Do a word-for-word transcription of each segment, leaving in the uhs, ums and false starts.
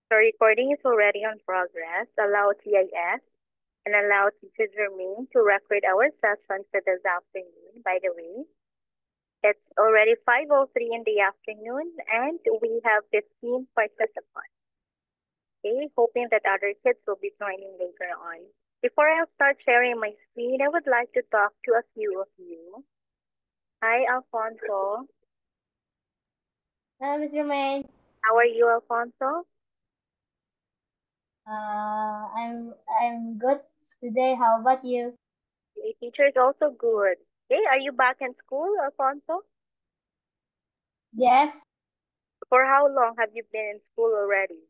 So recording is already on progress. Allow T I S and allow Teacher Jermaine to record our session for this afternoon. By the way, it's already five oh three in the afternoon and we have fifteen participants. Okay, hoping that other kids will be joining later on. Before I start sharing my screen, I would like to talk to a few of you. Hi, Alfonso. Hello, Mister Main. How are you, Alfonso? Uh, I'm I'm good today. How about you? The teacher is also good. Okay, are you back in school, Alfonso? Yes. For how long have you been in school already?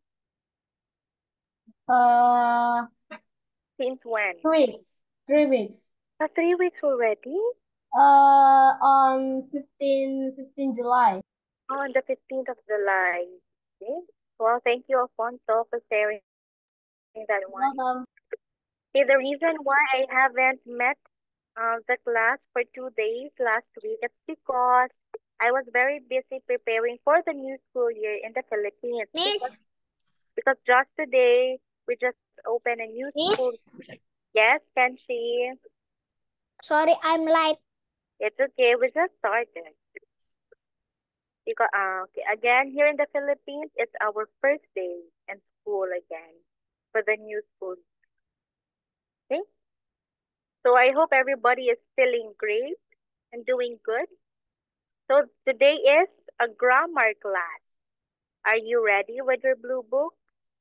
Uh, Since when? three weeks. Three weeks. Uh, three weeks already? Uh, on fifteen fifteen July. Oh, on the fifteenth of July. Okay. Well, thank you, Alfonso, for sharing that one. Welcome. Okay, the reason why I haven't met uh, the class for two days last week, it's because I was very busy preparing for the new school year in the Philippines. Because, Miss, because just today, we just opened a new school. Miss, Yes, can she? sorry, I'm late. It's okay, we just started. Because, uh, okay, again, here in the Philippines, it's our first day in school again for the new school. Okay? So I hope everybody is feeling great and doing good. So today is a grammar class. Are you ready with your blue book?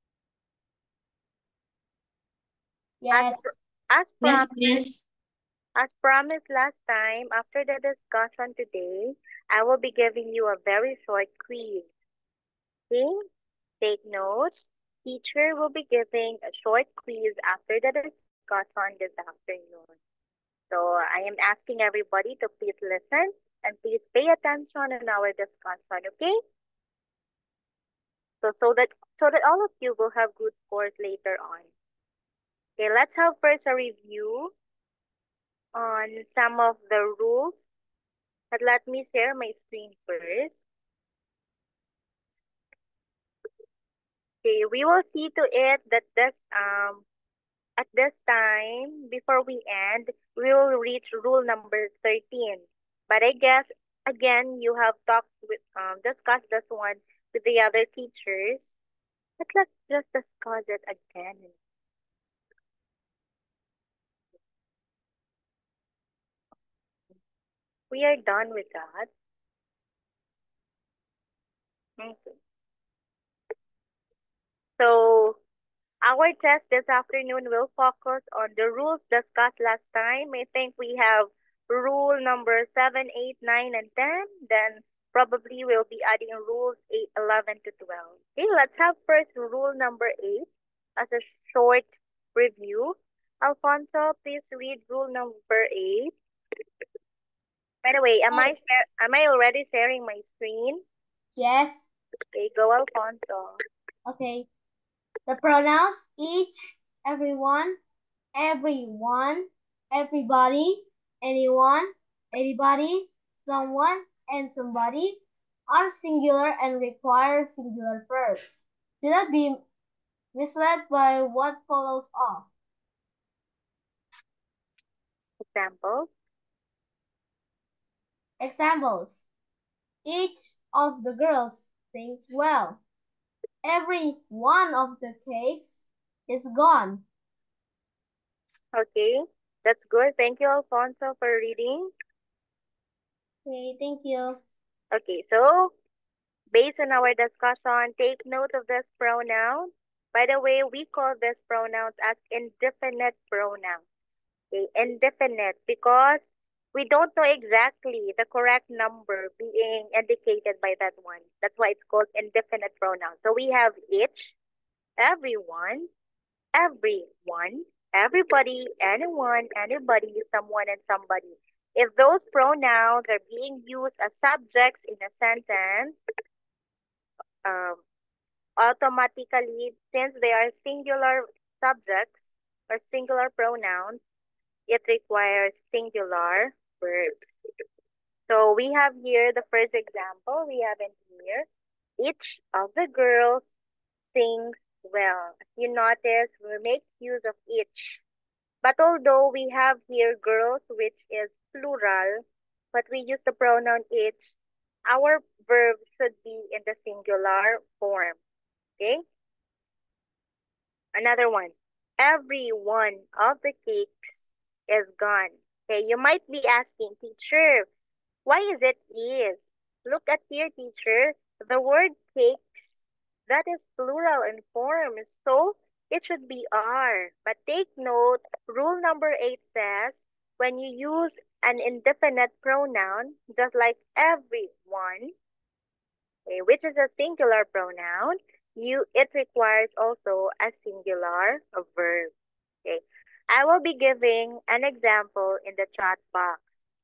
As, Yes. pr- as Yes, promised, please. as promised last time, after the discussion today, I will be giving you a very short quiz. Okay? Take notes. Teacher will be giving a short quiz after the discussion this afternoon. So I am asking everybody to please listen and please pay attention in our discussion, okay? So so that so that all of you will have good scores later on. Okay, let's have first a review on some of the rules. But let me share my screen first. Okay, we will see to it that this um at this time, before we end, we will reach rule number thirteen. But I guess, again, you have talked with, um, discussed this one with the other teachers. But let's just discuss it again. We are done with that. Okay. So, our test this afternoon will focus on the rules discussed last time. I think we have rule number seven, eight, nine, and ten. Then probably we'll be adding rules eight, eleven to twelve. Okay, let's have first rule number eight as a short review. Alfonso, please read rule number eight. By the way, am I Hey. share, am I already sharing my screen? Yes. Okay, go Alfonso. Okay. The pronouns each, everyone, everyone, everybody, anyone, anybody, someone, and somebody are singular and require singular verbs. Do not be misled by what follows off. Example. Examples. Each of the girls sings well. Every one of the cakes is gone. Okay, that's good. Thank you, Alfonso, for reading. Okay, thank you. Okay, so based on our discussion, take note of this pronoun. By the way, we call this pronouns as indefinite pronouns. Okay, indefinite because we don't know exactly the correct number being indicated by that one. That's why it's called indefinite pronoun. So we have each, everyone, everyone, everybody, anyone, anybody, someone, and somebody. If those pronouns are being used as subjects in a sentence, um, automatically, since they are singular subjects or singular pronouns, it requires singular verbs. So we have here the first example. We have in here, each of the girls sings well. You notice we make use of each. But although we have here girls, which is plural, but we use the pronoun each, our verb should be in the singular form. Okay? Another one. Every one of the cakes is gone. Okay, you might be asking, teacher, why is it is? Look at here, teacher. The word cakes, that is plural in form, so it should be are. But take note, rule number eight says, when you use an indefinite pronoun, just like everyone, okay, which is a singular pronoun, you it requires also a singular verb. Okay, I will be giving an example in the chat box.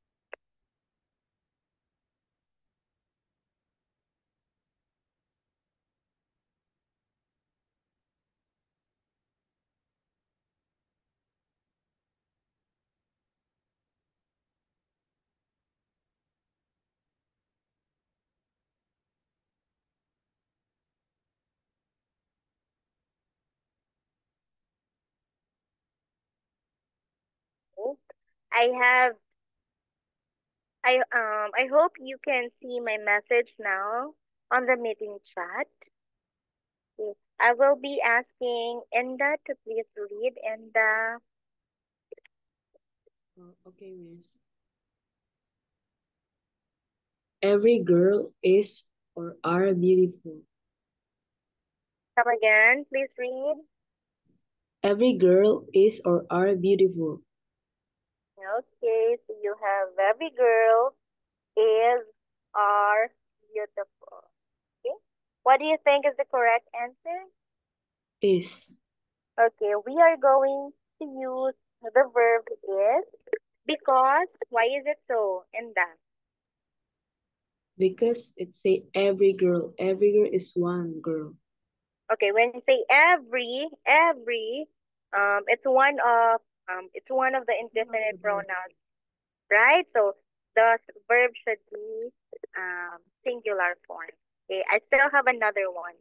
Okay? I have I um I hope you can see my message now on the meeting chat. Okay. I will be asking Enda to please read Enda. Oh, okay, miss. Every girl is or are beautiful. Come again, please read. Every girl is or are beautiful. Okay, so you have every girl is are beautiful. Okay. What do you think is the correct answer? Is. Okay, we are going to use the verb is because why is it so? Enda. Because it say every girl. Every girl is one girl. Okay, when you say every, every, um, it's one of um, it's one of the indefinite pronouns, right? So the verb should be um singular form. Okay, I still have another one.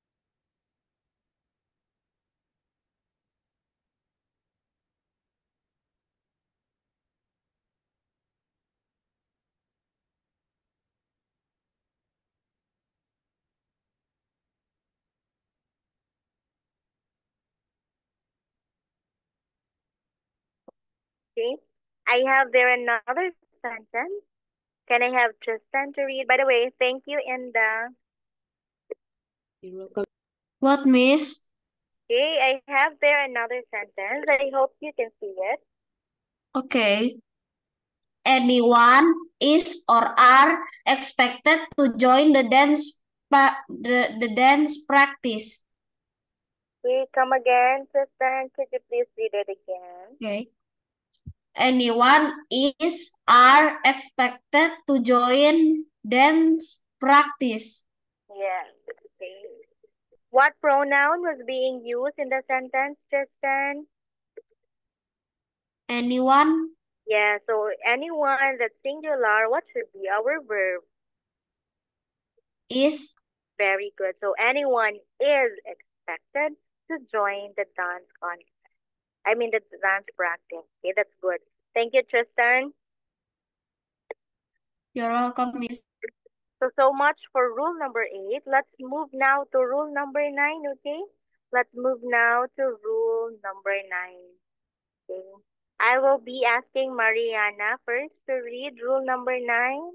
Okay, I have there another sentence. Can I have Tristan to read? By the way, thank you, Inda. You're welcome. What, miss? Okay, I have there another sentence. I hope you can see it. Okay. Anyone is or are expected to join the dance pa the, the dance practice. Okay, come again, Tristan. Could you please read it again? Okay. Anyone is are expected to join dance practice. Yes. Okay. What pronoun was being used in the sentence, Tristan? Anyone Yeah, so anyone that's singular, what should be our verb? is Very good. So anyone is expected to join the dance contest. I mean the dance practice. Okay, that's good. Thank you, Tristan. you're welcome, miss. So, so much for rule number eight. Let's move now to rule number nine, okay? Let's move now to rule number nine. Okay. I will be asking Mariana first to read rule number nine.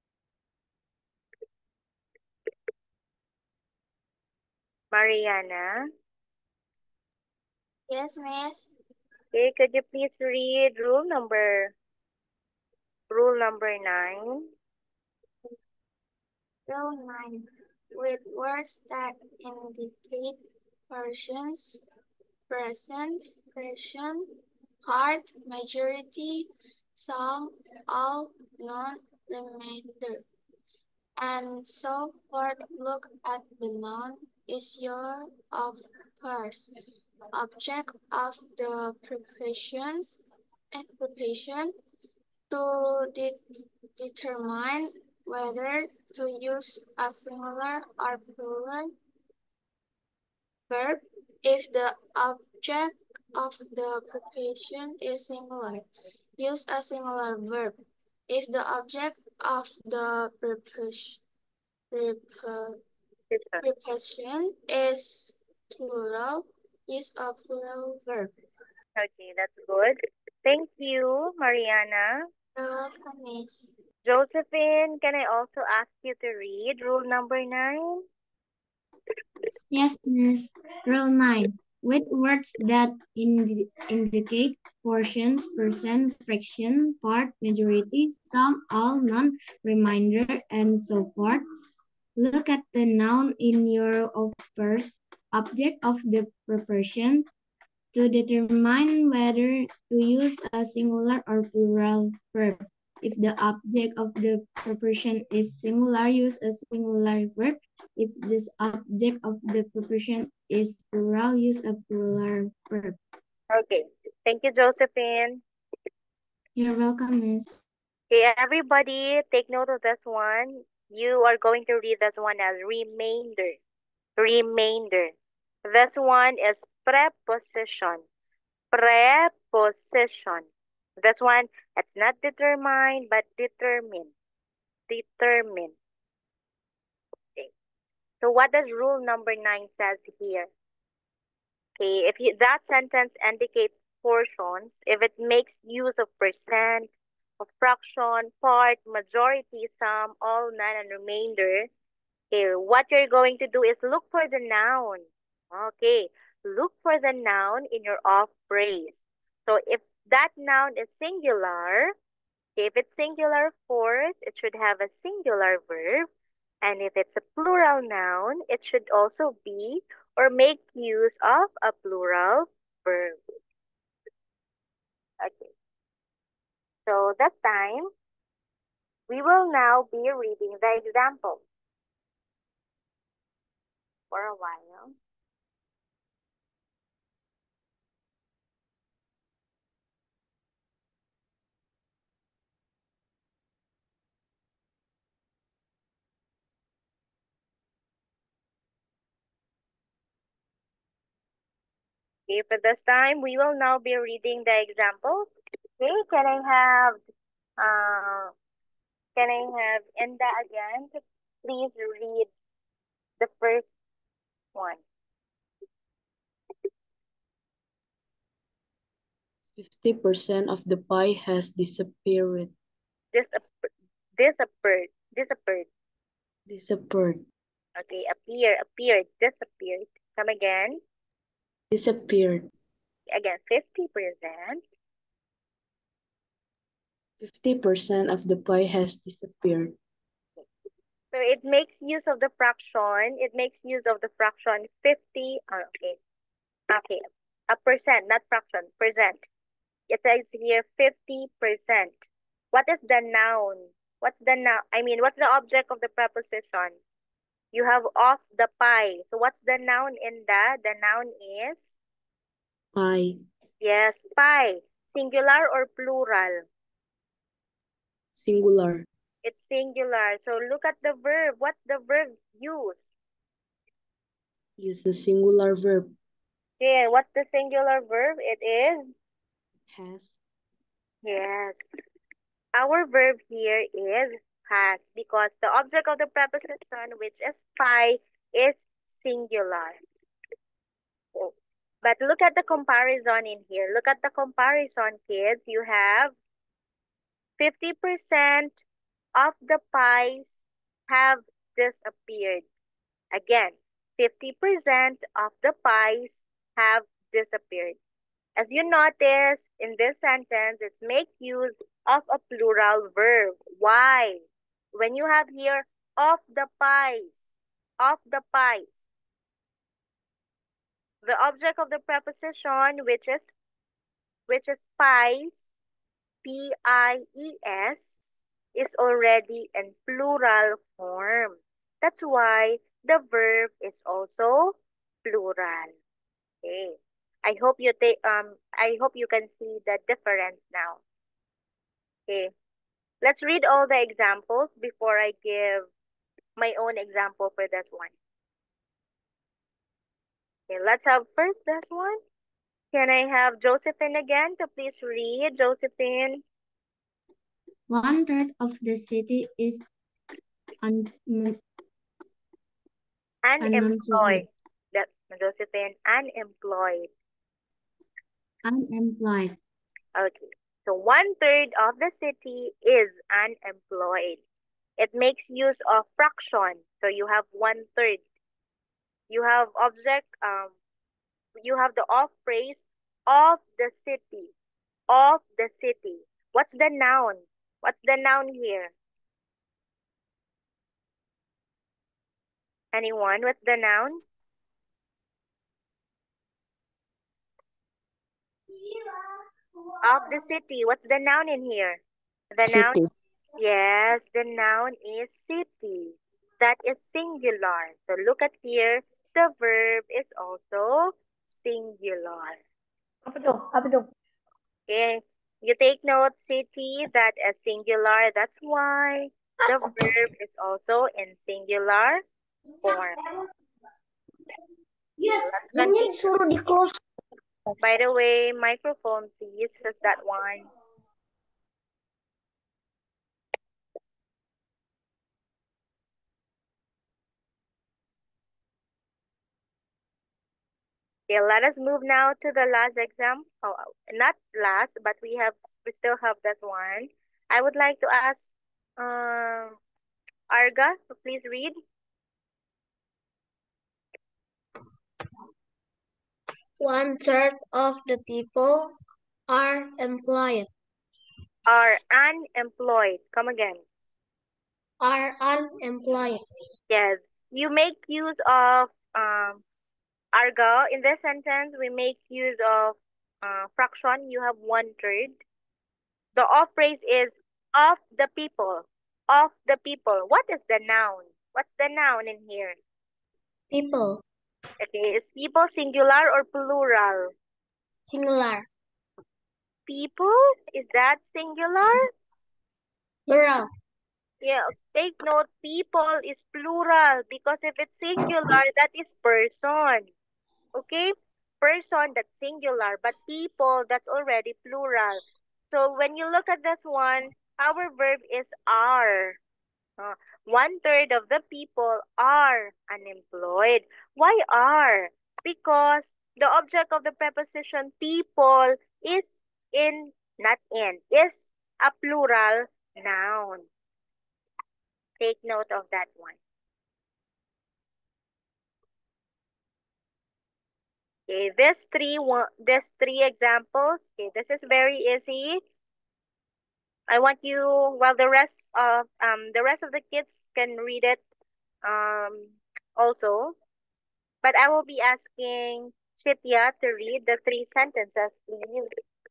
Mariana. Yes, miss. Okay, could you please read rule number rule number nine? Rule nine. With words that indicate persons, present, present, part, majority, some, all, none, remainder, and so forth. Look at the noun is your of first object of the professions and profession to de determine whether to use a singular or plural verb if the object of the preposition is singular. Use a singular verb. If the object of the preposition preposition is plural, use a plural verb. Okay, that's good. Thank you, Mariana. You're welcome, Miss. Josephine, can I also ask you to read rule number nine? Yes, Miss. Rule nine. With words that indi indicate portions, percent, fraction, part, majority, some, all, none, remainder, and so forth, look at the noun in your first object of the proportions to determine whether to use a singular or plural verb. If the object of the proportion is singular, use a singular verb. If this object of the proportion is plural, use a plural verb. Okay, thank you, Josephine. You're welcome, Miss. Okay, everybody, take note of this one. You are going to read this one as remainder. Remainder. This one is preposition. Preposition. This one, it's not determine, but determine. Determine. Okay. So what does rule number nine says here? Okay, if you, that sentence indicates portions, if it makes use of percent, of fraction, part, majority, sum, all, none, and remainder, okay, what you're going to do is look for the noun. Okay, look for the noun in your off phrase. So if that noun is singular, okay, if it's singular force, it should have a singular verb. And if it's a plural noun, it should also be or make use of a plural verb. Okay. So that time, we will now be reading the example for a while. Okay, for this time, we will now be reading the example. Okay, can I have, uh, can I have Enda again to please read the first one? Fifty percent of the pie has disappeared. Disappeared. Disappeared. Disappeared. Disappeared. Okay, appear, appeared, disappeared. Come again. Disappeared. Again, fifty percent. Fifty percent of the pie has disappeared. So it makes use of the fraction. It makes use of the fraction fifty. Oh, okay. Okay. A percent, not fraction, percent. It says here fifty percent. What is the noun? What's the noun? I mean, what's the object of the preposition? You have of the pie. So what's the noun in that? The noun is? Pie. Yes, pie. Singular or plural? Singular. It's singular. So look at the verb. What's the verb used? Use the singular verb. Yeah, what's the singular verb? It is? Has. Yes. Our verb here is has because the object of the preposition, which is pie, is singular. Oh. But look at the comparison in here. Look at the comparison, kids. You have fifty percent of the pies have disappeared. Again, fifty percent of the pies have disappeared. As you notice, in this sentence, it's make use of a plural verb. Why? When you have here, of the pies, of the pies, the object of the preposition, which is, which is pies, P I E S, is already in plural form. That's why the verb is also plural. Okay. I hope you take um I hope you can see the difference now. Okay. Let's read all the examples before I give my own example for this one. Okay, let's have first this one. Can I have Josephine again to please read? Josephine. One third of the city is un Unemployed. unemployed. That's Josephine. Unemployed. Unemployed. Okay. So one third of the city is unemployed. It makes use of fraction. So you have one third. You have object, um, you have the off phrase of the city. Of the city. What's the noun? What's the noun here? Anyone? What's the noun? Of the city. What's the noun in here? The noun? City. Yes, the noun is city. That is singular. So look at here. The verb is also singular. Apa tuh? Apa tuh? Okay. You take note, city, that is singular. That's why the verb is also in singular form. Let's continue. Disuruh di close. By the way, microphone, please. Is that one? Okay, let us move now to the last exam. Oh, not last, but we have we still have that one. I would like to ask um Arga to please read. One third of the people are employed. Are unemployed. Come again. Are unemployed. Yes. You make use of um Arga. In this sentence, we make use of uh, fraction. You have one third. The off phrase is of the people. Of the people. What is the noun? What's the noun in here? People. Okay, is people singular or plural? Singular. People? Is that singular? Plural. Yeah, take note, people is plural because if it's singular, that is person. Okay? Person, that's singular, but people, that's already plural. So when you look at this one, our verb is are. Uh, one third of the people are unemployed. Why are? Because the object of the preposition people is in, not in, is a plural noun. Take note of that one. Okay, this three one, this three examples. Okay, this is very easy. I want you, while the rest of um the rest of the kids can read it um also, but I will be asking Shitya to read the three sentences, please.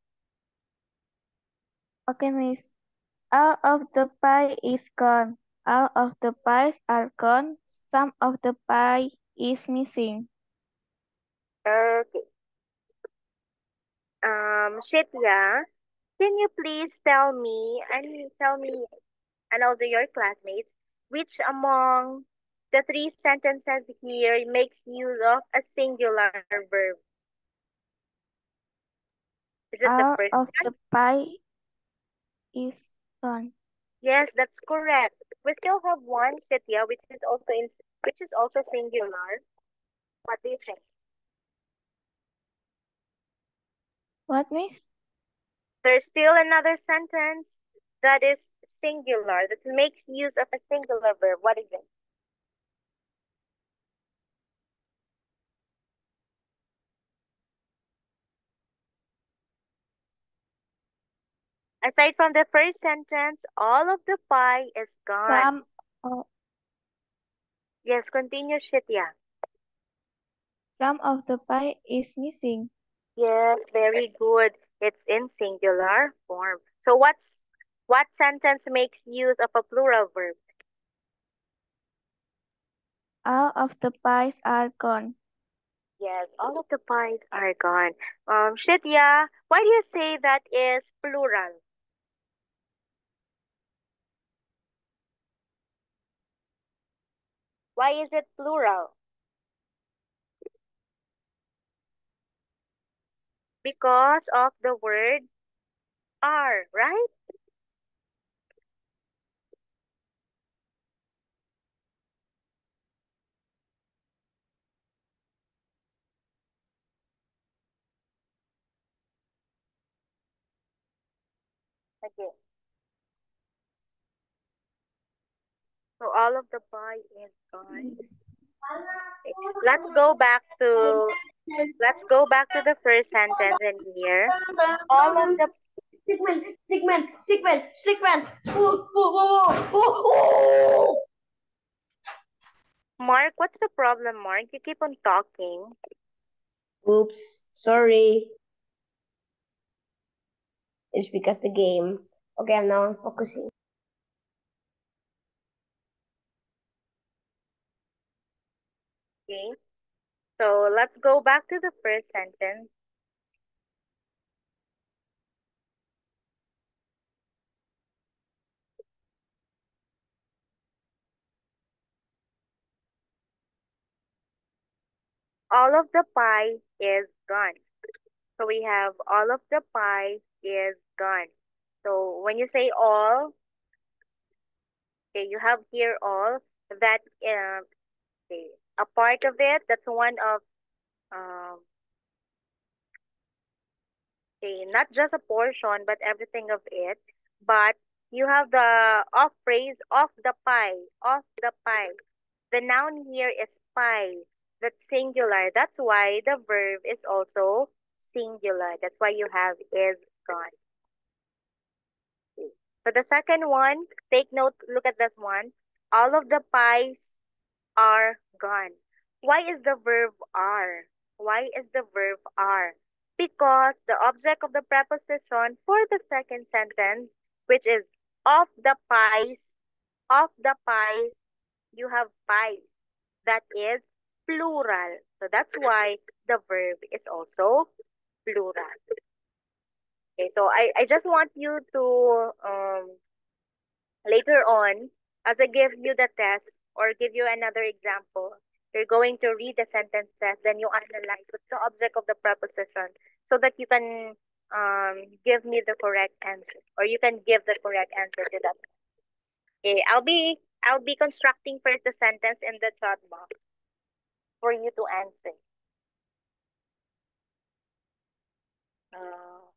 Okay, Miss. All of the pie is gone. All of the pies are gone. Some of the pie is missing. Okay. Um, Shitya, can you please tell me and tell me and also your classmates which among the three sentences here makes use of a singular verb? Is it the All first of one? the pie is gone. Yes, that's correct. We still have one, Shitya, which is also in which is also singular. What do you think? What, Miss? There's still another sentence that is singular, that makes use of a singular verb. What is it? Aside from the first sentence, all of the pie is gone. Some of, Yes, continue, Shitya. some of the pie is missing. Yes, very good. It's in singular form. So what's what sentence makes use of a plural verb? All of the pies are gone. Yes, all of the pies are gone. Um, Shitya, why do you say that is plural? Why is it plural? Because of the word are, right? Okay. So all of the pie is gone. Okay. Let's go back to let's go back to the first sentence in here. All of the Stickman, stickman, stickman, stickman. Ooh, ooh, ooh, ooh, ooh. Mark, what's the problem, Mark? You keep on talking. Oops, sorry. It's because the game. Okay, I'm now focusing. Okay. So let's go back to the first sentence. All of the pie is gone. So we have all of the pie is gone. So when you say all, okay, you have here all that uh, okay, a part of it. That's one of um, okay, not just a portion, but everything of it. But you have the off phrase of the pie, of the pie. The noun here is pie. That's singular. That's why the verb is also singular. That's why you have is gone. For the second one, take note, look at this one. All of the pies are gone. Why is the verb are? Why is the verb are? Because the object of the preposition for the second sentence, which is of the pies, of the pies, you have pies. That is plural. So that's why the verb is also plural. Okay, so I, I just want you to um later on, as I give you the test or give you another example, you're going to read the sentence test, then you analyze what's the object of the preposition so that you can um, give me the correct answer or you can give the correct answer to that. Okay, I'll be I'll be constructing first the sentence in the chat box for you to answer. Uh,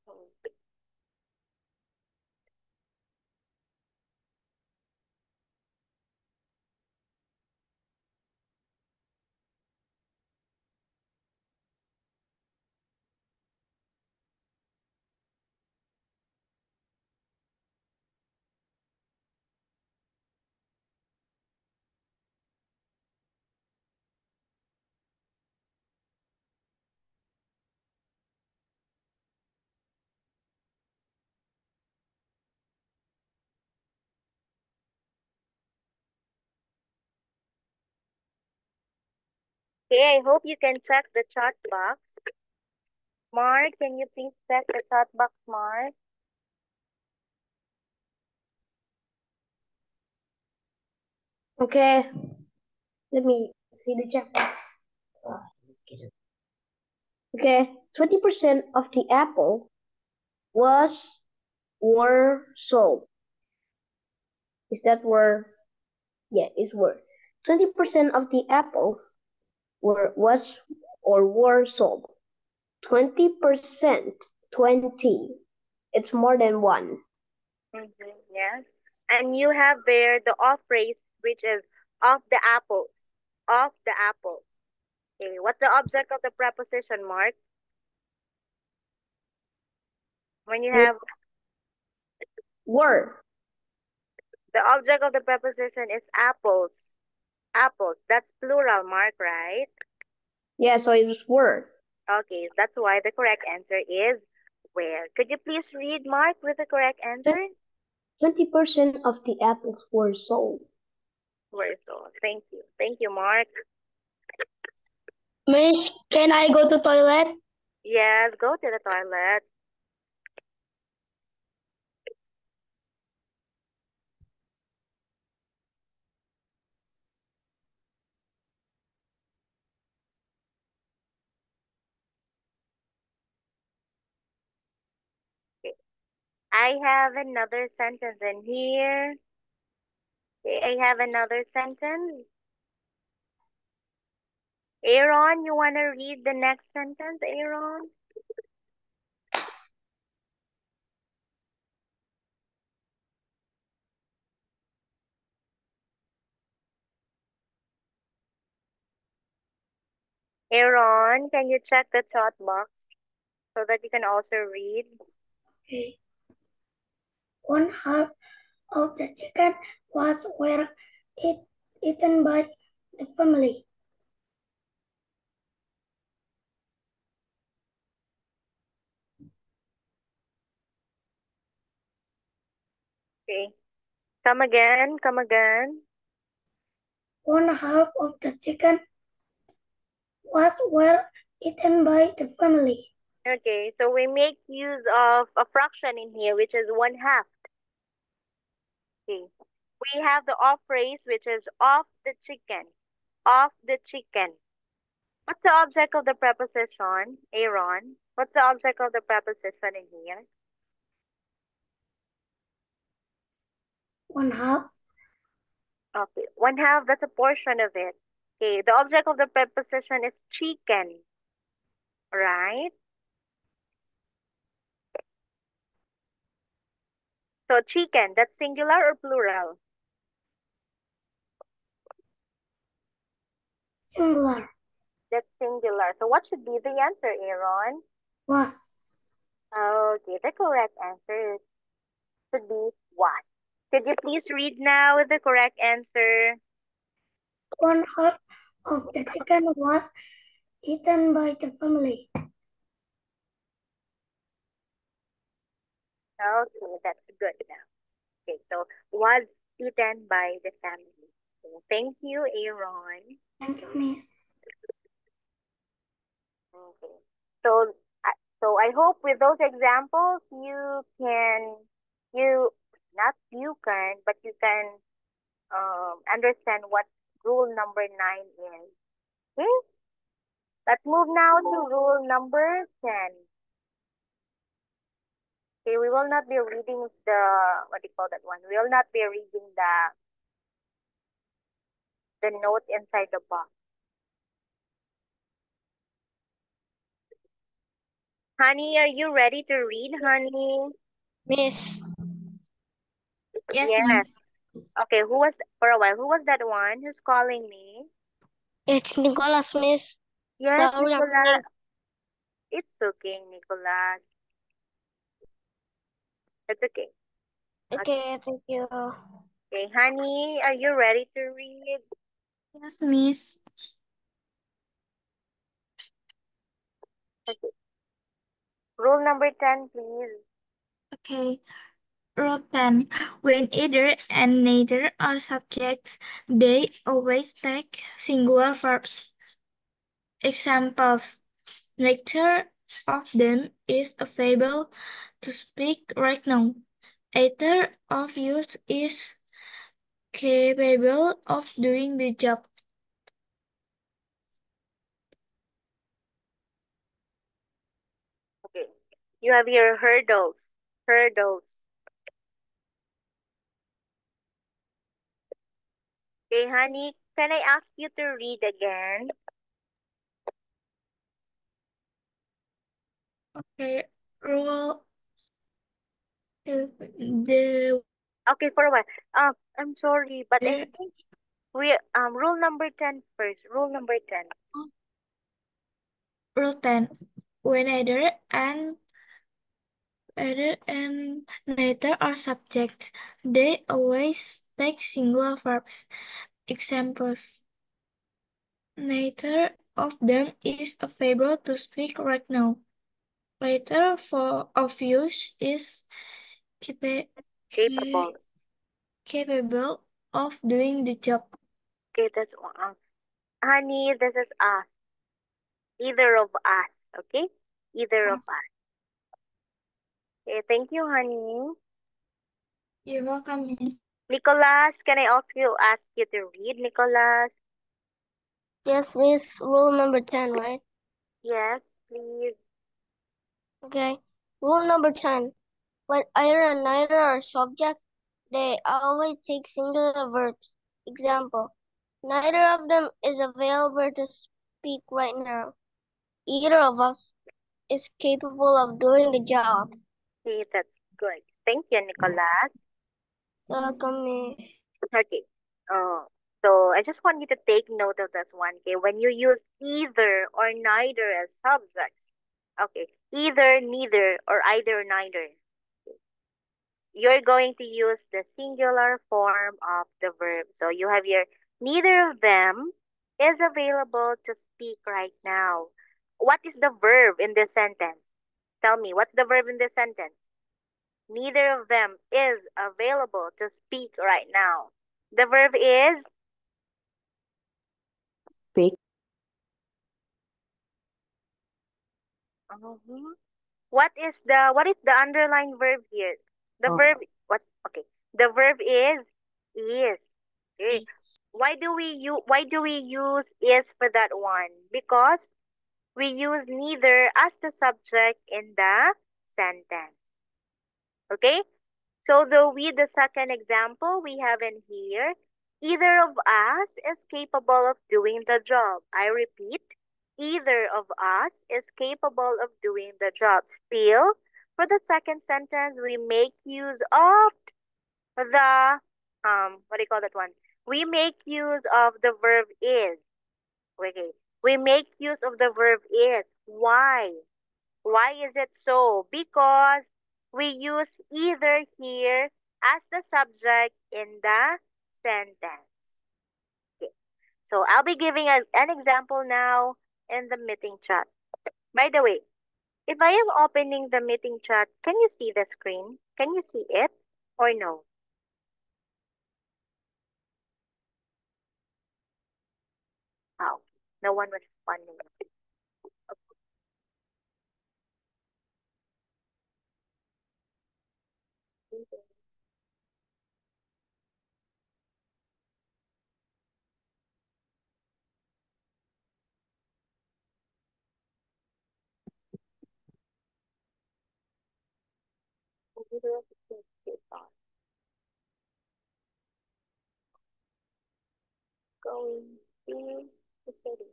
okay, I hope you can check the chat box. Mark, can you please check the chat box, Mark? Okay. Let me see the check. Okay, twenty percent of the apple was were sold. Is that were? Yeah, it's were. twenty percent of the apples were was or were sold. twenty percent, twenty. It's more than one. Mm-hmm, yes. And you have there the off phrase, which is of the apples. Of the apples. Okay, what's the object of the preposition, Mark? When you have Were. the object of the preposition is apples. Apples. That's plural, Mark, right? Yeah, so it's were. Okay, that's why the correct answer is where. Could you please read, Mark, with the correct answer? twenty percent of the apples were sold. Where so? Thank you. Thank you, Mark. Miss, can I go to toilet? Yes, go to the toilet. I have another sentence in here. Okay, I have another sentence. Aaron, you want to read the next sentence, Aaron? Aaron, can you check the chat box so that you can also read? Okay. One half of the chicken was were eat, eaten by the family. Okay. Come again, come again. One half of the chicken was were eaten by the family. Okay, so we make use of a fraction in here, which is one half. Okay. We have the off phrase, which is off the chicken. Off the chicken. What's the object of the preposition, Aaron? What's the object of the preposition in here? One half. Okay, one half, that's a portion of it. Okay, the object of the preposition is chicken, right? So chicken, that's singular or plural? Singular. That's singular. So what should be the answer, Aaron? Was. Okay, the correct answer should be was. Could you please read now the correct answer? One half of the chicken was eaten by the family. Okay, that's good now. Okay, so was eaten by the family. So thank you, Aaron. Thank you, Miss. Okay. So, I- so I hope with those examples you can, you not you can, but you can um, understand what rule number nine is. Okay. Let's move now to rule number ten. Okay, we will not be reading the, what do you call that one? We will not be reading the the note inside the box. Honey, are you ready to read, honey? Miss. Yes, Yes. Miss. Okay, who was, for a while, who was that one who's calling me? It's Nicholas, Miss. Yes, Sorry, I'm Nicolas. late. It's okay, Nicolas. It's okay. Okay, thank you. Okay, honey, are you ready to read? Yes, Miss. Okay. Rule number ten, please. Okay. Rule ten. When either and neither are subjects, they always take singular verbs. Examples. Neither of them is available to speak right now. Either of you is capable of doing the job. Okay. You have your hurdles. Hurdles. Okay, honey, can I ask you to read again? Okay, rule uh, the Okay, for a while. Um, I'm sorry, but I think we um rule number ten first. Rule number ten. rule ten. When either and either and neither are subjects, they always take singular verbs. Examples. Neither of them is available to speak right now. Neither for of you is capa- Capable. ca- capable of doing the job. Okay, that's um, honey, this is us. Either of us. Okay, either of us. Okay, thank you, honey. You're welcome, Miss. Nicholas, can I also ask you to read, Nicholas? Yes, Miss. Rule number ten, right? Yes, please. Okay. Rule number ten. When either and neither are subject, they always take singular verbs. Example, neither of them is available to speak right now. Either of us is capable of doing the job. Okay, that's good. Thank you, Nicolas. Welcome, Miss. Okay. Oh, so I just want you to take note of this one. Okay, when you use either or neither as subjects, okay, either, neither, or either, neither, you're going to use the singular form of the verb. So you have your neither of them is available to speak right now. What is the verb in this sentence? Tell me, what's the verb in this sentence? Neither of them is available to speak right now. The verb is Speak. uh-huh. What is the what is the underlying verb here? The Oh. verb what okay. The verb is is. Okay. Why do we use why do we use is for that one? Because we use neither as the subject in the sentence. Okay? So the with the second example we have in here, either of us is capable of doing the job. I repeat, either of us is capable of doing the job. Still, for the second sentence, we make use of the um what do you call that one? We make use of the verb is. Okay. We make use of the verb is. Why? Why is it so? Because we use either here as the subject in the sentence. Okay. So I'll be giving a, an example now in the meeting chat. By the way, if I am opening the meeting chat, can you see the screen? Can you see it or no? Oh, no one was responding. Okay. Going to the city.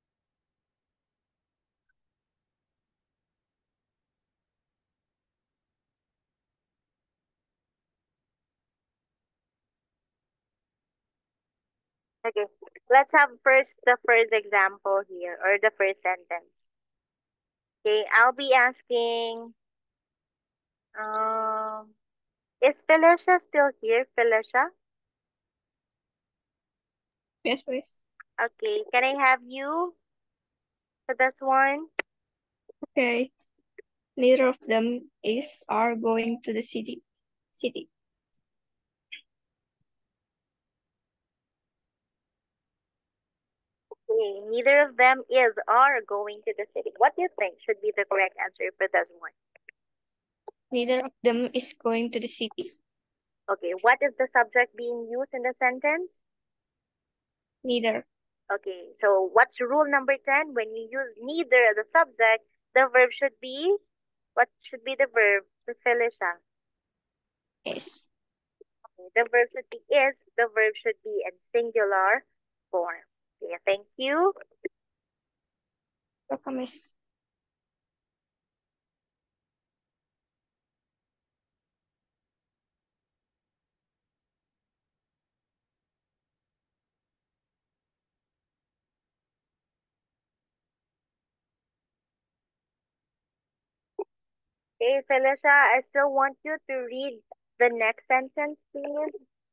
Okay, let's have first the first example here or the first sentence. Okay, I'll be asking, um, is Felicia still here, Felicia? Yes, miss. Okay, can I have you for this one? Okay. Neither of them is are going to the city. City. Okay, neither of them is or going to the city. What do you think should be the correct answer for this one? Neither of them is going to the city. Okay, what is the subject being used in the sentence? Neither. Okay, so what's rule number ten? When you use neither as a subject, the verb should be, what should be the verb to Felicia? Is. Okay, the verb should be is, the verb should be in singular form. Okay, thank you. Welcome, miss. Okay, Felicia, I still want you to read the next sentence, please.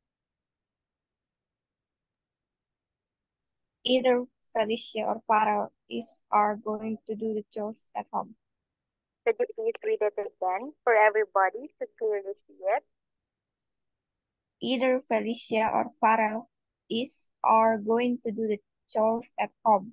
Either Felicia or Farah is are going to do the chores at home. Could you please read it again for everybody to clearly see it? Either Felicia or Farah is are going to do the chores at home.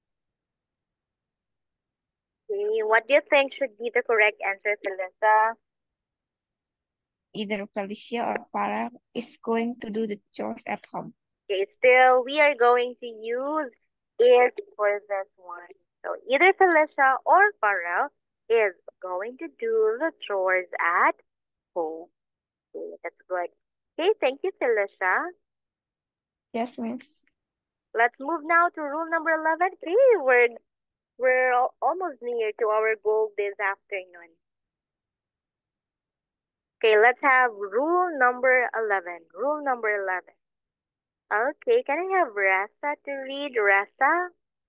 Okay, what do you think should be the correct answer, Felicia? Either Felicia or Farah is going to do the chores at home. Okay, still, we are going to use is for this one. So either Felicia or Farrell is going to do the chores at Oh, okay, that's good. Okay, thank you, Felicia. Yes, miss. Let's move now to rule number eleven. Okay, we're, we're al- almost near to our goal this afternoon. Okay, let's have rule number eleven. Rule number eleven. Okay, can I have Rasa to read? Rasa?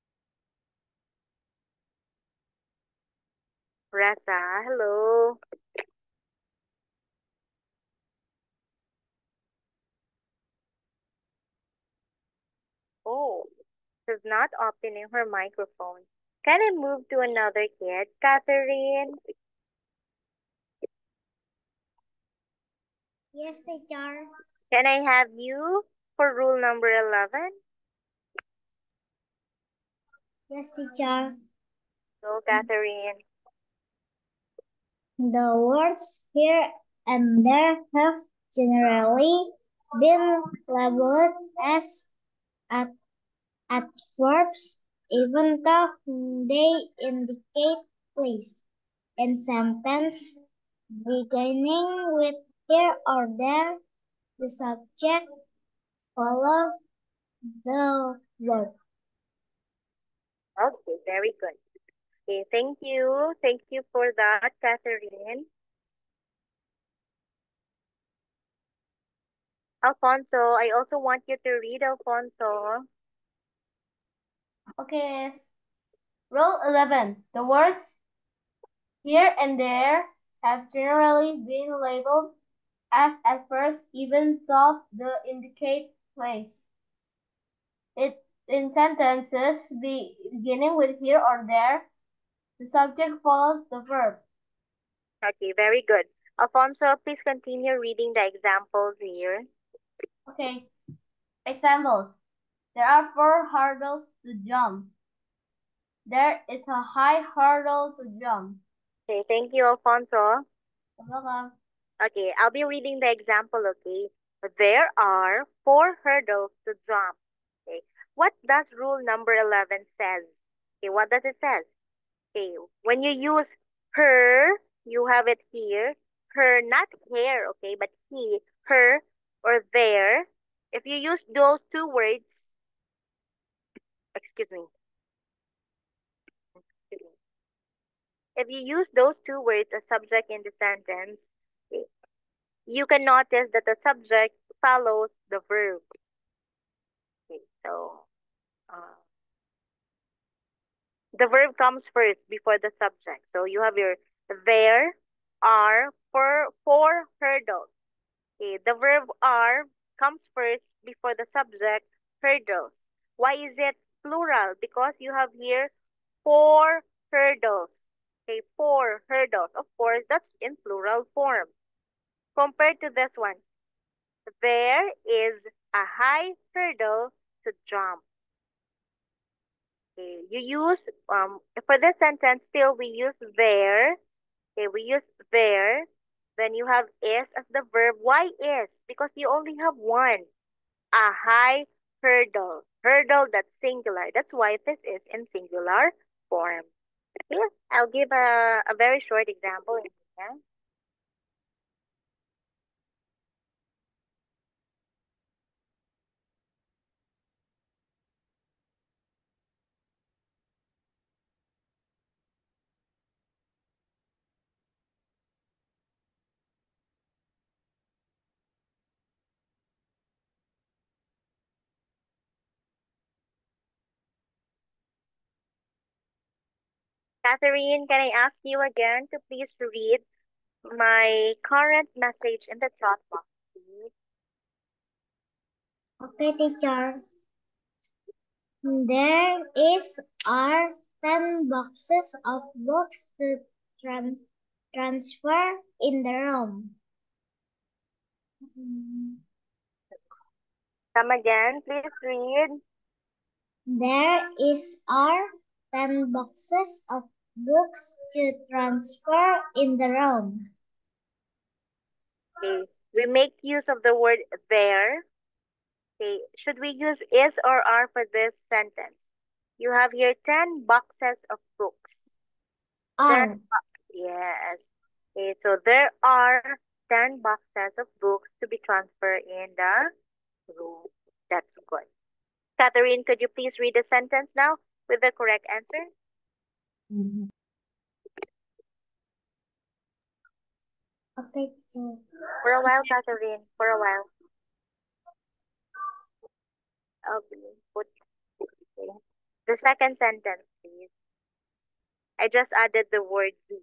Rasa, hello. Oh, she's not opening her microphone. Can I move to another kid? Catherine? Yes, teacher. Can I have you for rule number eleven? Yes, teacher. So, Catherine. The words here and there have generally been labeled as ad- adverbs, even though they indicate place. In sentence beginning with here or there, the subject follows the verb. Okay, very good. Okay, thank you. Thank you for that, Catherine. Alfonso, I also want you to read, Alfonso. Okay. Rule eleven. The words here and there have generally been labeled as adverbs even though they indicate place. It in sentences be, beginning with here or there, the subject follows the verb. Okay, very good. Alfonso, please continue reading the examples here. Okay. Examples. There are four hurdles to jump. There is a high hurdle to jump. Okay, thank you, Alfonso. You're welcome. Okay, I'll be reading the example, okay? There are four hurdles to jump. Okay, what does rule number eleven says? Okay, what does it says? Okay, when you use her, you have it here. Her, not hair, okay, but he, her, or there. If you use those two words, excuse me, excuse me. If you use those two words as subject in the sentence, okay, you can notice that the subject follows the verb. Okay, so uh, the verb comes first before the subject. So you have your there are four, four hurdles. Okay, the verb are comes first before the subject hurdles. Why is it plural? Because you have here four hurdles. Okay, four hurdles. Of course, that's in plural form. Compared to this one, there is a high hurdle to jump. Okay, you use, um, for this sentence, still we use there. Okay, we use there. Then you have is as the verb. Why is? Because you only have one. A high hurdle. Hurdle, that's singular. That's why this is in singular form. Okay, I'll give a, a very short example. Yeah. Catherine, can I ask you again to please read my current message in the chat box, please? Okay, teacher. There is are ten boxes of books to tran transfer in the room. Come again, please read. There is are ten boxes of books to transfer in the room. Okay, we make use of the word there. Okay, should we use is or are for this sentence? You have here ten boxes of books. Are. ten, yes. Okay, so there are ten boxes of books to be transferred in the room. That's good. Catherine, could you please read the sentence now with the correct answer? Mhm. Okay. For a while, Catherine. For a while. Okay. Put the second sentence, please. I just added the word "be."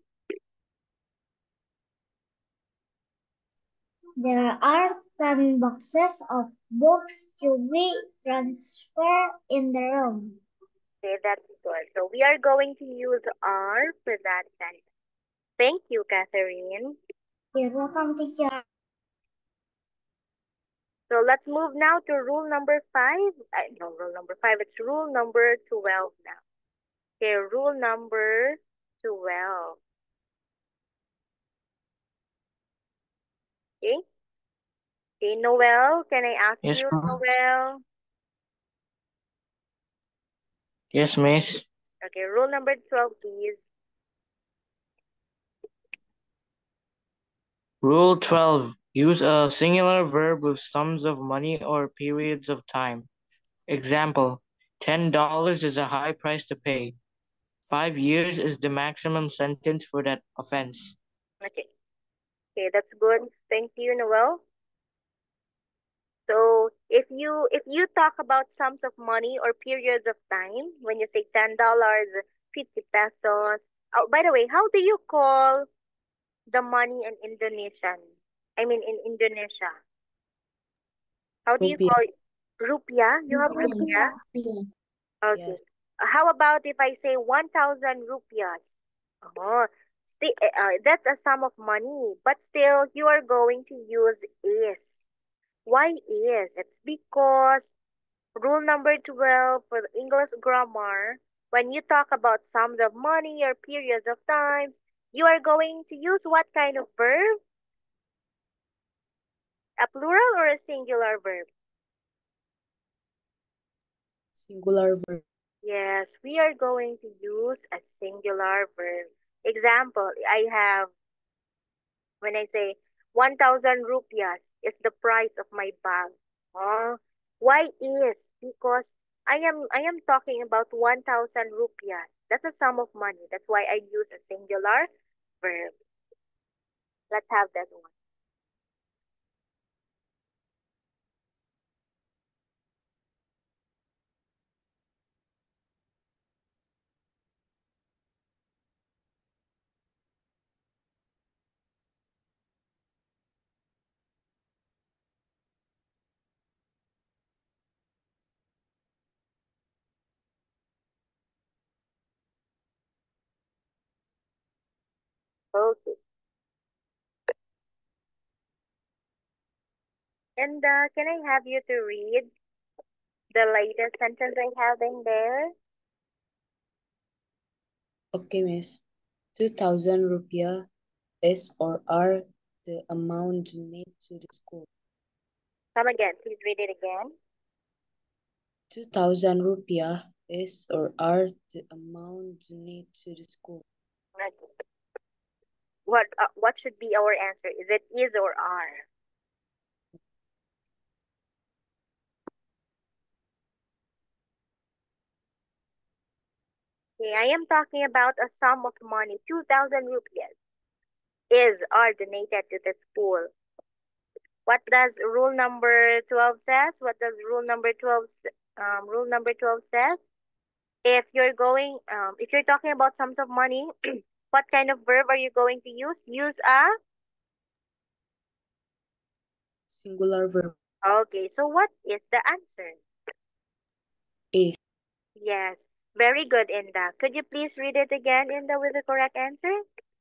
There are ten boxes of books to be transferred in the room. Okay, that's good. So we are going to use "are" for that sentence. Thank you, Catherine. You're welcome, teacher. So let's move now to rule number five. Uh, no, rule number five. It's rule number twelve now. Okay, rule number twelve. Okay. Okay, Noel, can I ask Yes, you, ma'am. Noel? Yes, miss. Okay, rule number twelve, please. Rule twelve. Use a singular verb with sums of money or periods of time. Example, ten dollars is a high price to pay. Five years is the maximum sentence for that offense. Okay. Okay, that's good. Thank you, Noel. So if you if you talk about sums of money or periods of time, when you say ten dollars, fifty pesos. Oh, by the way, how do you call the money in Indonesian? I mean in Indonesia. How do you Rupiah. call it? Rupiah? You have rupiah? Okay. Yes. How about if I say one thousand rupiahs? Oh, sti- uh, that's a sum of money, but still you are going to use is. Why is? It's because rule number twelve for the English grammar, when you talk about sums of money or periods of time, you are going to use what kind of verb? A plural or a singular verb? Singular verb. Yes, we are going to use a singular verb. Example, I have, when I say one thousand rupiahs is the price of my bag. Oh, why is? Because I am I am talking about one thousand rupiahs. That's a sum of money. That's why I use a singular verb. Let's have that one. Okay. And uh, can I have you to read the latest sentence I have in there? Okay, miss. Two thousand rupiah is or are the amount donated to the school. Come again. Please read it again. Two thousand rupiah is or are the amount donated to the school. Okay. What uh, what should be our answer? Is it is or are? Okay, I am talking about a sum of money, two thousand rupees, is or donated to the school. What does rule number twelve says? What does rule number twelve um, rule number twelve says? If you're going um, if you're talking about sums of money, what kind of verb are you going to use? Use a Singular verb. Okay, so what is the answer? Is. Yes. Very good, Inda. Could you please read it again, Inda, with the correct answer?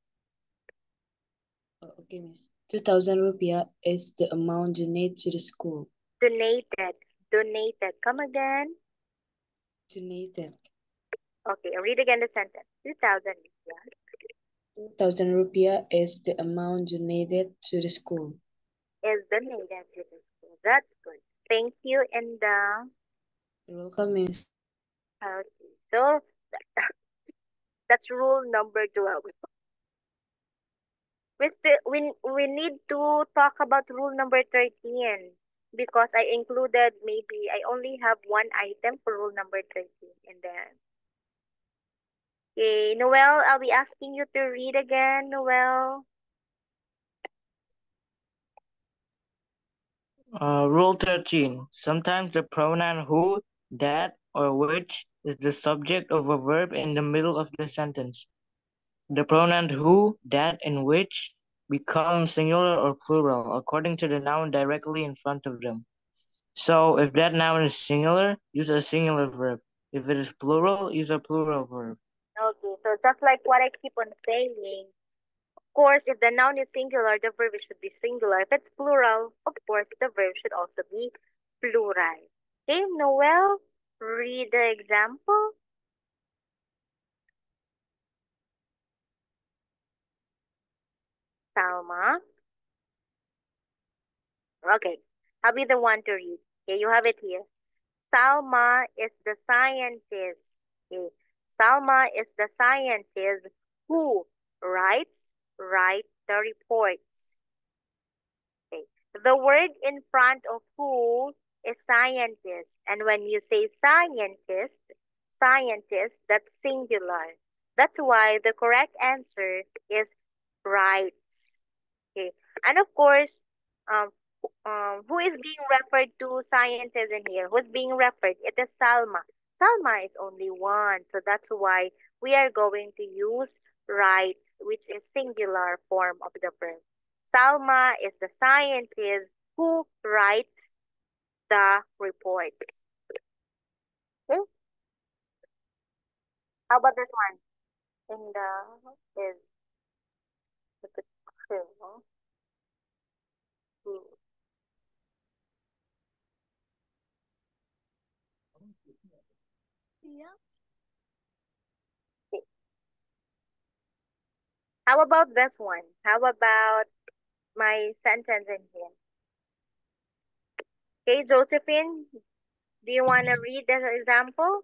Oh, okay, miss. Two thousand rupiah is the amount donated to the school. Donated. Donated. Come again. Donated. Okay, read again the sentence. two thousand. Two thousand rupiah is the amount donated to the school. Is donated to the school. That's good. Thank you, Inda. You're welcome, miss. Okay, so that's rule number twelve. We still we, we need to talk about rule number thirteen because I included maybe I only have one item for rule number thirteen and then okay, Noel, I'll be asking you to read again, Noel. Uh, Rule thirteen. Sometimes the pronoun who, that, or which is the subject of a verb in the middle of the sentence. The pronouns who, that, and which become singular or plural according to the noun directly in front of them. So if that noun is singular, use a singular verb. If it is plural, use a plural verb. Okay, so just like what I keep on saying, of course, if the noun is singular, the verb should be singular. If it's plural, of course, the verb should also be plural. Okay, Noel, read the example. Salma. Okay, I'll be the one to read. Okay, you have it here. Salma is the scientist. Okay, Salma is the scientist who writes, write the reports. Okay, the word in front of who is scientist, and when you say scientist, scientist, that's singular. That's why the correct answer is writes. Okay, and of course, um, um, who is being referred to scientist in here? Who's being referred? It is Salma. Salma is only one, so that's why we are going to use writes, which is singular form of the verb. Salma is the scientist who writes the report. Okay? How about this one? In the is the true. Yeah. Okay. How about this one? How about my sentence in here? Okay, Josephine, do you want to read the example?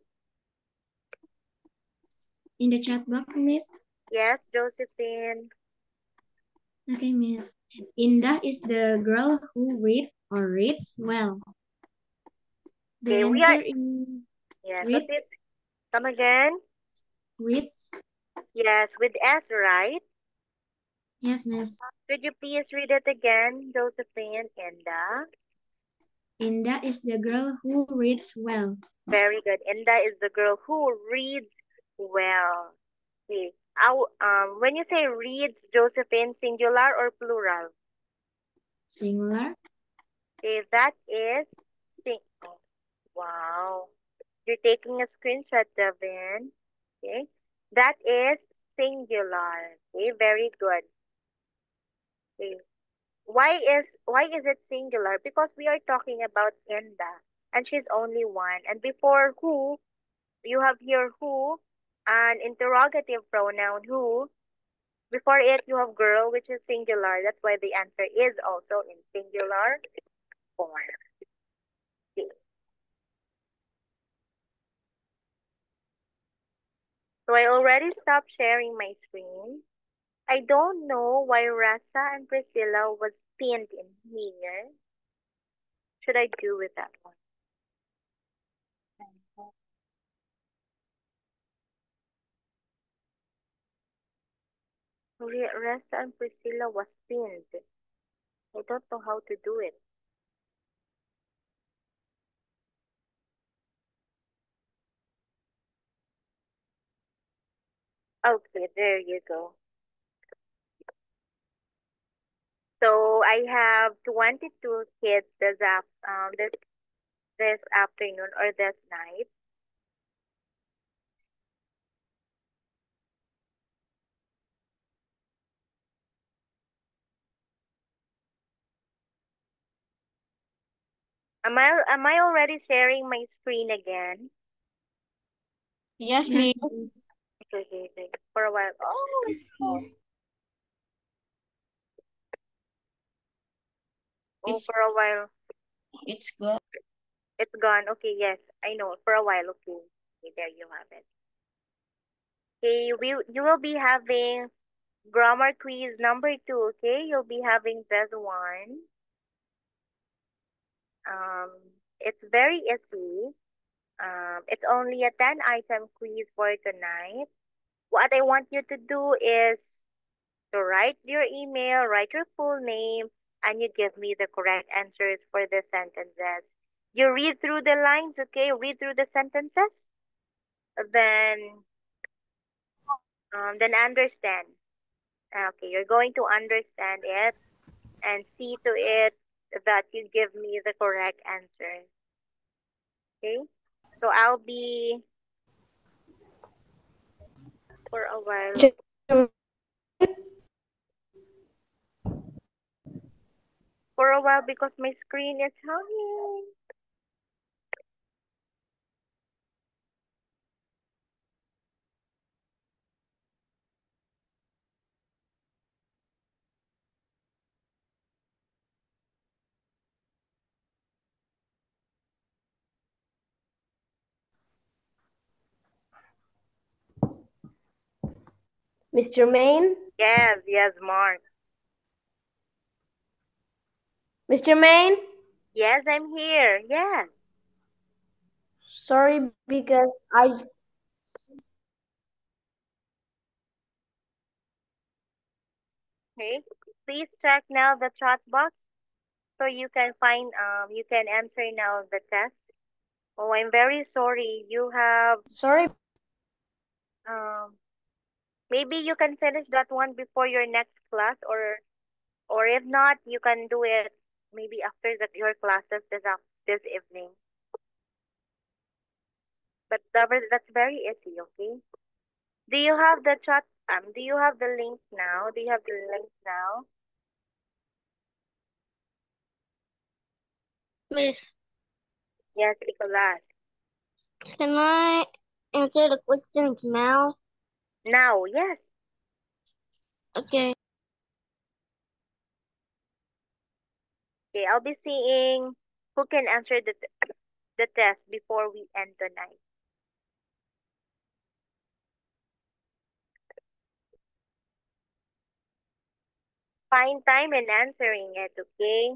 In the chat box, Miss? Yes, Josephine. Okay, Miss. Indah is the girl who reads or reads well. The Okay, we answer are. is Yes, reads. what's it? Come again. Reads. Yes, with S, right? Yes, Miss. Could you please read it again, Josephine? Indah. Indah is the girl who reads well. Very good. Indah is the girl who reads well. Okay. Our, um, when you say reads, Josephine, singular or plural? Singular. Okay, that is sing. Oh, wow. You're taking a screenshot, Devin. Okay. That is singular. Okay, very good. Okay. Why is why is it singular? Because we are talking about Indah, and she's only one. And before who, you have here who, an interrogative pronoun who. Before it, you have girl, which is singular. That's why the answer is also in singular form. Okay. So I already stopped sharing my screen. I don't know why Rasa and Priscilla was pinned in here. Should I do with that one? Rasa and Priscilla was pinned. I don't know how to do it. Okay, there you go. So I have twenty-two kids this af um this this afternoon or this night. Am I am I already sharing my screen again? Yes, Yes, Miss. Miss. Okay, okay, okay. For a while. Oh, it's gone. Oh, It's for a while. it's good. It's gone. Okay, yes, I know. For a while, okay. Okay, there you have it. Okay, we you will be having Grammar quiz number two, okay? You'll be having this one. Um, it's very easy. Um, it's only a ten item quiz for tonight. What I want you to do is to write your email, write your full name, and you give me the correct answers for the sentences. You read through the lines, okay? Read through the sentences. Then, um, then understand. Okay, you're going to understand it and see to it that you give me the correct answer. Okay? So I'll be for a while. For a while because my screen is hanging. Mister Main? Yes, yes, Mark. Mister Main? Yes, I'm here. Yes. Sorry, because I Okay. Please check now the chat box so you can find um you can answer now the test. Oh, I'm very sorry. You have sorry. um maybe you can finish that one before your next class, or or if not, you can do it maybe after the, your classes this af this evening. But that, that's very easy, okay? Do you have the chat? Um, do you have the link now? Do you have the link now? Miss, Yes, Nicolas. can I answer the questions now? Now, yes. Okay. Okay, I'll be seeing who can answer the the test before we end tonight. Find time in answering it, okay?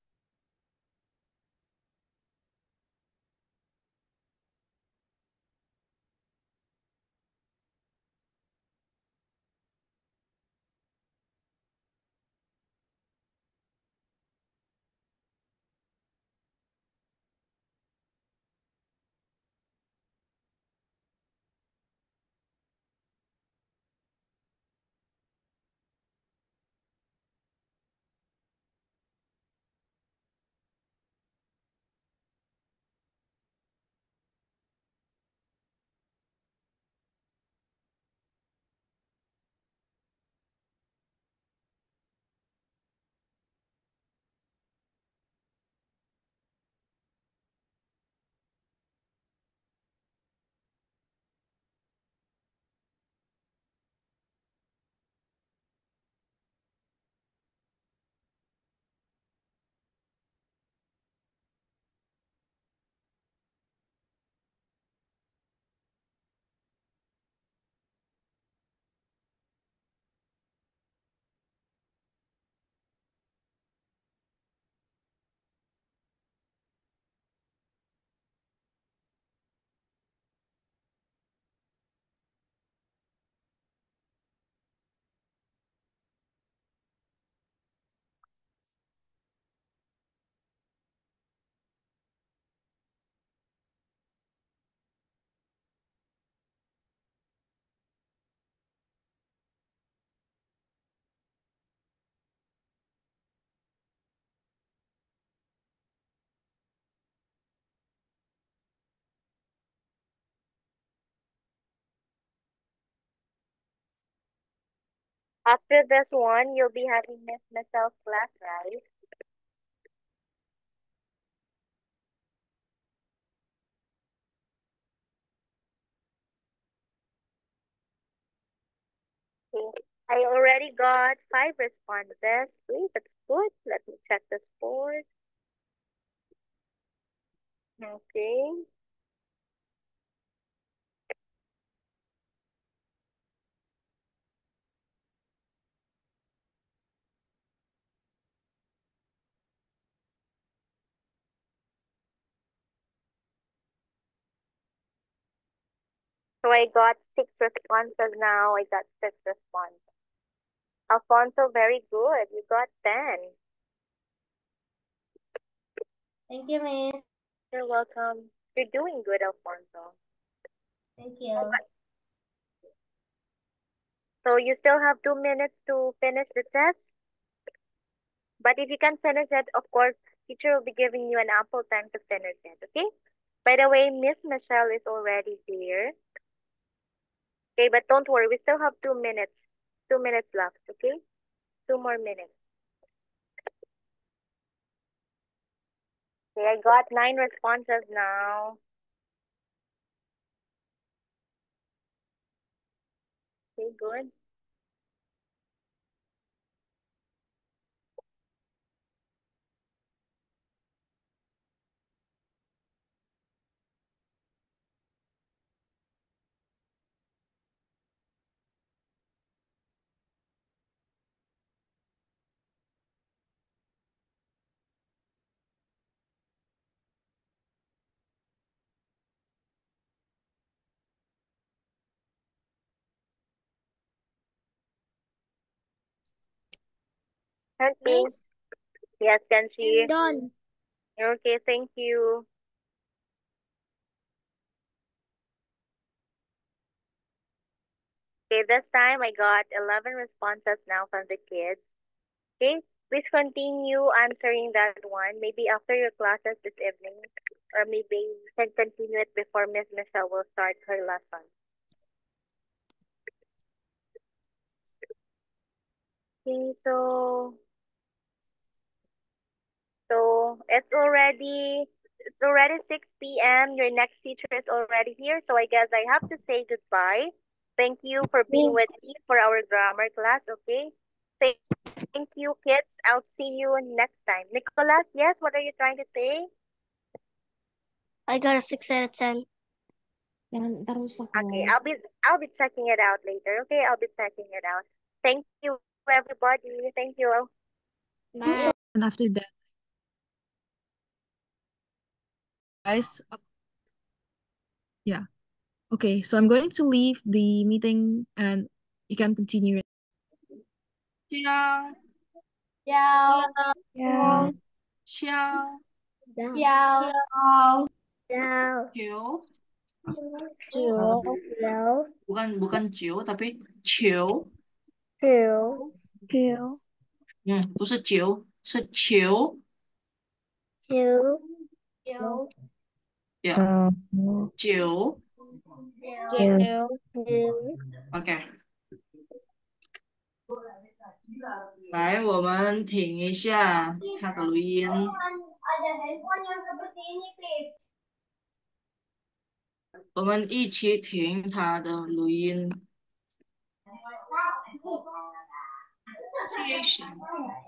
After this one, you'll be having Miss Michelle's class, right? Okay. I already got five responses. Wait, that's good. Let me check the scores. Okay. So I got six responses now. I got six responses. Alfonso, very good. You got ten. Thank you, Miss. You're welcome. You're doing good, Alfonso. Thank you. So you still have two minutes to finish the test. But if you can finish it, of course, teacher will be giving you an ample time to finish it, okay? By the way, Miss Michelle is already here. Okay, but don't worry, we still have two minutes. Two minutes left, okay? Two more minutes. Okay, I got nine responses now. Okay, good. Okay. Miss, Yes, I'm Kenshi. done. Okay, thank you. Okay, this time I got eleven responses now from the kids. Okay, please continue answering that one. Maybe after your classes this evening, or maybe you can continue it before Miss Michelle will start her lesson. Okay, so so it's already it's already six p m Your next teacher is already here, so I guess I have to say goodbye. Thank you for being with me for our grammar class, okay? Thank Thank you, kids. I'll see you next time. Nicholas, yes, what are you trying to say? I got a six out of ten. Okay, I'll be I'll be checking it out later. Okay, I'll be checking it out. Thank you, everybody. Thank you. Bye. And after that, guys, uh, yeah. Okay, so I'm going to leave the meeting and you can continue it. Ciao. Ciao. Ciao. Ciao. Ciao. Ciao. Ciao. Chiều. Ciao. Ciao. Bukan bukan chiều tapi chiều. Ciao. Ciao. 嗯，不是九，是球。 Ciao. Ciao. Yeah. 九。 Ciao. OK。来，我们听一下它的录音。 Ada handphone yang seperti ini, Pip. 我们一起听它的录音。 Pronunciation.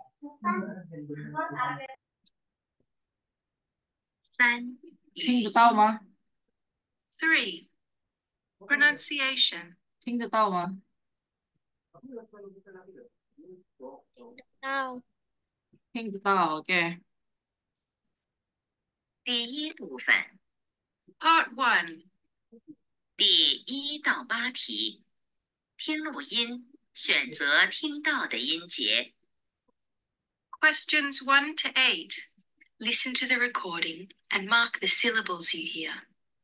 三， 听得到吗？ Three. Pronunciation. 听得到吗？ Now, 听得到 ，OK。 第一部分 Part One 第一到八题，听录音，选择听到的音节。Questions one to eight. Listen to the recording and mark the syllables you hear.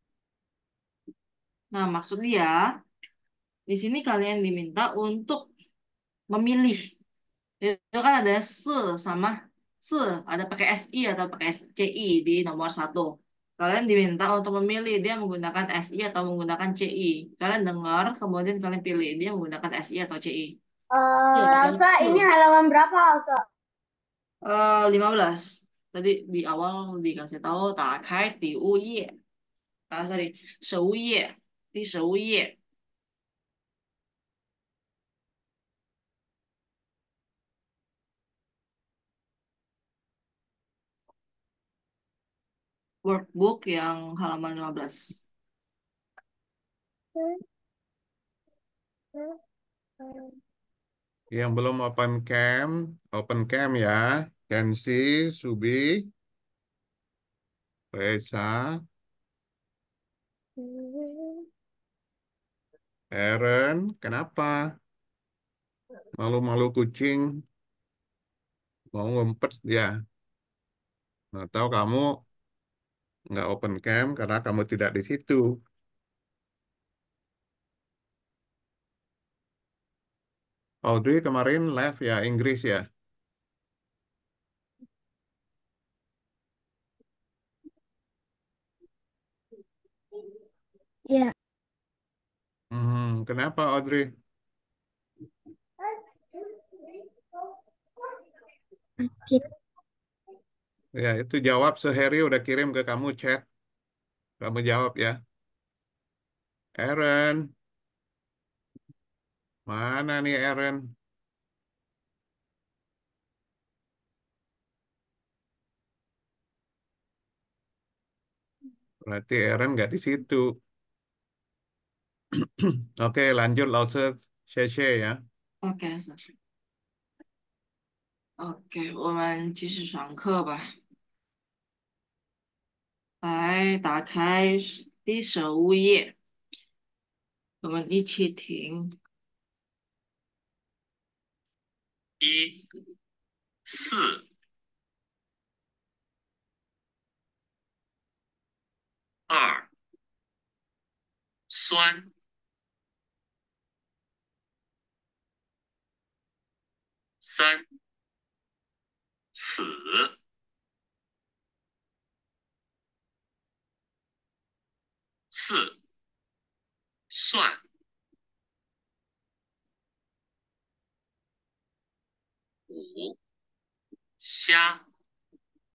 Nah, maksudnya di sini kalian diminta untuk memilih. Itu kan ada se sama se, ada pakai si atau pakai ci di nomor satu. Kalian diminta untuk memilih dia menggunakan si atau menggunakan ci. Kalian dengar, kemudian kalian pilih dia menggunakan si atau ci. Uh, Elsa, ini halaman berapa, Elsa? Uh, lima belas. Tadi di awal dikasih tahu 打开第五页. Ah, sorry, 十五页，第十五页。Workbook yang halaman lima belas. Yang belum open cam, open cam ya. Kensi, Subi, Reza. Aaron, kenapa? Malu-malu kucing, mau ngumpet ya. Atau kamu nggak open cam karena kamu tidak di situ. Audrey kemarin live ya, Inggris ya. Ya. Hmm, kenapa Audrey? Sakit. Ya, itu jawab sehari udah kirim ke kamu chat. Kamu jawab ya. Aaron. Mana nih Aaron? Berarti Aaron nggak di situ. Oke, lanjut 老师，谢谢呀。 OK，OK，我们继续上课吧。来，打开第十五页，我们一起听。 一、四、二、酸、三、此、四、蒜、五、虾、